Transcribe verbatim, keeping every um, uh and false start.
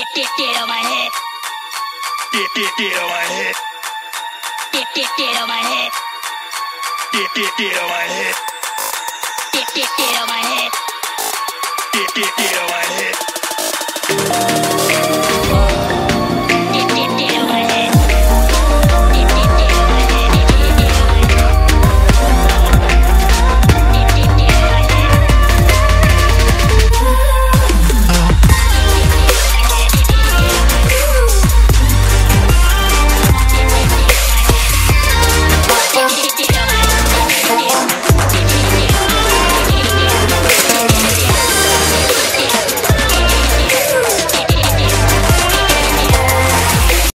get, get on my head. Get, get, get on my head. Get, get, get on my head. Get, get, get on my head. Get, get, get on my head. Get, get, get on my head.